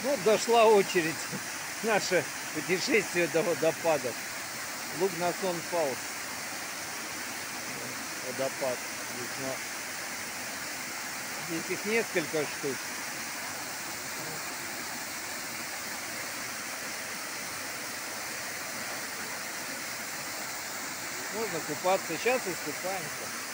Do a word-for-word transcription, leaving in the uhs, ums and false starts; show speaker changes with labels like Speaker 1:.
Speaker 1: Ну, дошла очередь. Наше путешествие до водопадов. Лугнасон Фалс. Водопад. Здесь, но... Здесь их несколько штук. Можно купаться. Сейчас искупаемся.